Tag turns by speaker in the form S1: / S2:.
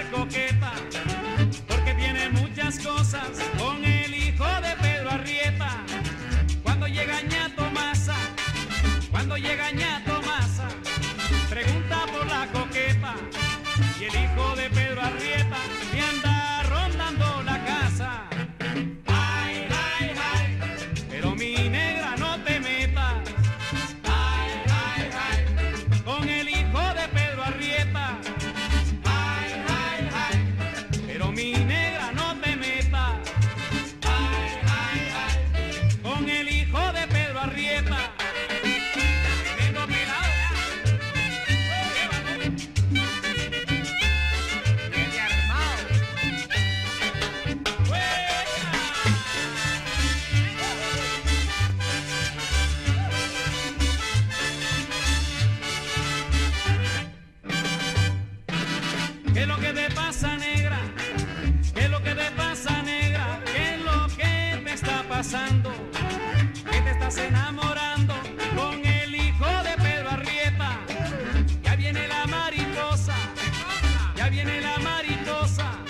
S1: coqueta, porque tiene muchas cosas con el hijo de Pedro Arrieta. Cuando llega ñato Masa, cuando llega ñato Masa, pregunta por la coqueta, y el hijo de Pedro Arrieta me anda rondando la casa. Ay, ay, ay, pero mi negra no te metas. Ay, ay, ay, con el hijo de Pedro Arrieta. Ay, ay, ay, pero mi negra no te metas. Ay, ay, ay, con el hijo de Pedro Arrieta. ¿Qué es lo que te pasa, negra? ¿Qué es lo que te pasa, negra? ¿Qué es lo que te está pasando? ¿Que te estás enamorando con el hijo de Pedro Arrieta? Ya viene la mariposa, ya viene la mariposa.